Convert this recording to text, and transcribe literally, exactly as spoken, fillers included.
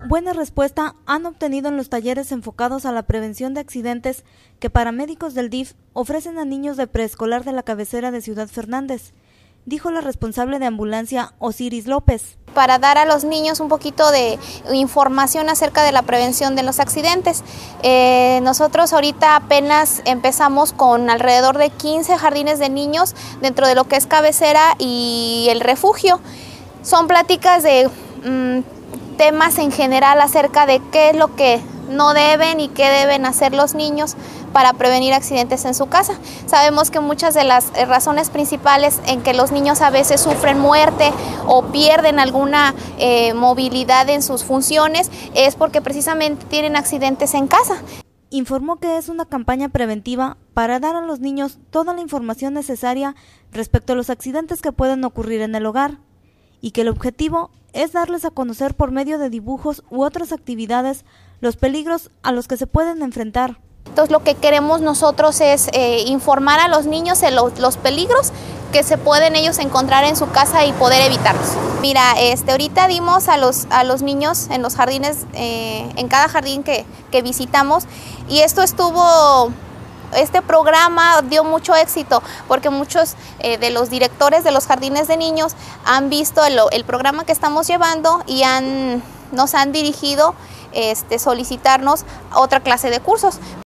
Buena respuesta han obtenido en los talleres enfocados a la prevención de accidentes que paramédicos del D I F ofrecen a niños de preescolar de la cabecera de Ciudad Fernández, dijo la responsable de ambulancia Osiris López. Para dar a los niños un poquito de información acerca de la prevención de los accidentes. Eh, nosotros ahorita apenas empezamos con alrededor de quince jardines de niños dentro de lo que es cabecera y el refugio. Son pláticas de mmm, temas en general acerca de qué es lo que no deben y qué deben hacer los niños para prevenir accidentes en su casa. Sabemos que muchas de las razones principales en que los niños a veces sufren muerte o pierden alguna eh, movilidad en sus funciones es porque precisamente tienen accidentes en casa. Informó que es una campaña preventiva para dar a los niños toda la información necesaria respecto a los accidentes que pueden ocurrir en el hogar y que el objetivo es darles a conocer por medio de dibujos u otras actividades los peligros a los que se pueden enfrentar. Entonces lo que queremos nosotros es eh, informar a los niños de los, los peligros que se pueden ellos encontrar en su casa y poder evitarlos. Mira, este, ahorita dimos a los, a los niños en los jardines, eh, en cada jardín que, que visitamos, y esto estuvo... Este programa dio mucho éxito porque muchos eh, de los directores de los jardines de niños han visto el, el programa que estamos llevando y han, nos han dirigido este, solicitarnos otra clase de cursos.